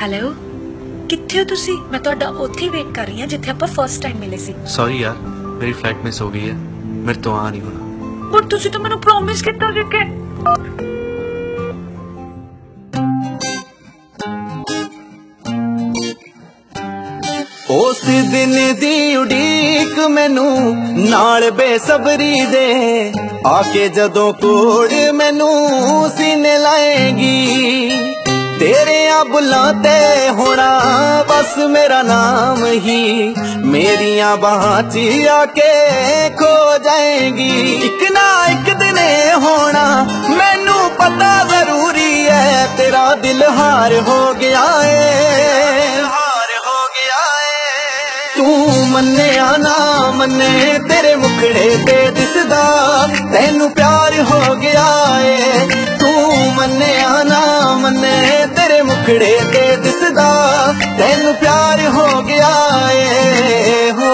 Hello कित्थे हो तुसी? मैं तुहाडा उत्थे वेट कर रही हां जिथे आपां फर्स्ट टाइम मिले सी। सॉरी यार मेरी फ्लाइट मिस हो गई है, मेरे तो आ नहीं होना। पर तुसी तो मैनू प्रॉमिस कीता सी कि उस दिन दी उड़ीक मैनू नाल बेसबरी दे आके जदों कोड़ मैनू सीने लाएगी तेरे बुलां ते होना बस मेरा नाम ही मेरिया बाहां च आके खो जाएगी एक ना एक दिन होना मैनू पता जरूरी है तेरा दिल हार हो गया है तू मन्ने ना मन्ने तेरे मुखड़े ते दिसदा तैनू प्यार हो गया है तू मन्ने ना मन्ने तेरे मुखड़े ते दिसदा तैनू प्यार हो गया है हो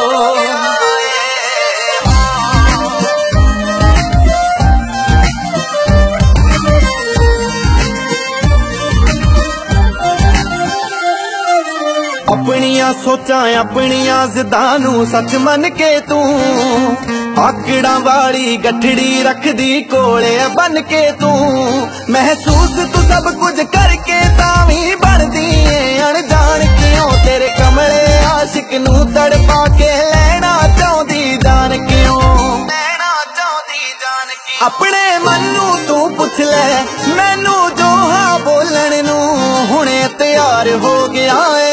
अपनिया सोचा अपनिया जिद्दां नू सच मन के तू आकड़ा वाली गठड़ी रखदी कोले बन के तू महसूस तू सब कुछ करके तावी बनदी अनजान क्यों तेरे कमले आशिक नू तड़पा के लेना चाहदी जान क्यों अपने मन नू तू पुछ ले मैनू जो हाँ बोलण नू हुणे तैयार हो गया है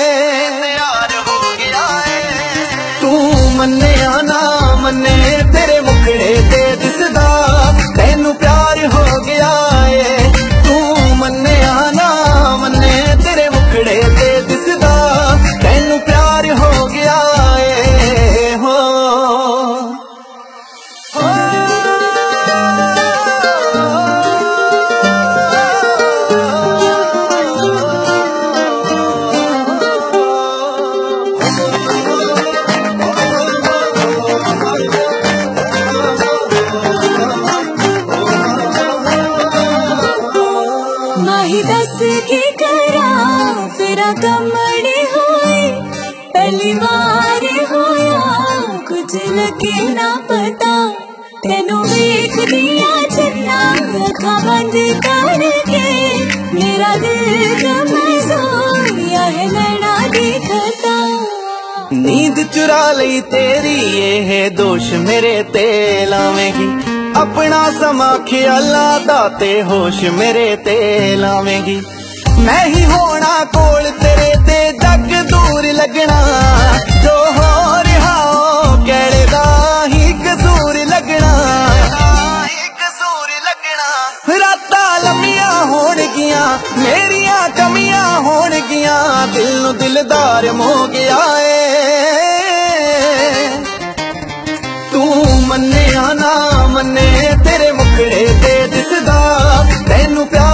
मन्ने ना मन्ने तेरे मुखड़े ते दिसदा तैनू प्यार हो गया है तू मन्ने ना मन्ने तेरे मुखड़े ते दिसदा तैनू प्यार हो गया है हो माही दस के करा तेरा कमड़े होए पहली बार होया कुछ लगे ना पता तेनू वेख दिया छन्ना अखा बंद करके मेरा दिल कमजोरिया है नैना दिखता नींद चुरा लई तेरी ये है दोष मेरे ते लावेगी अपना समा ख्याला दाते होश मेरे ते लावेगी मैं ही होना कोल तेरे ते जग दूर लगना जो हो रहा कहड़े दा ही कसूर लगना रातां लम्मियां होणगियां मेरिया कमियां होणगियां दिल नू दिलदार मोह गया है तू मन्ने ना मन्ने तेरे मुखड़े ते दिसदा तैनू प्यार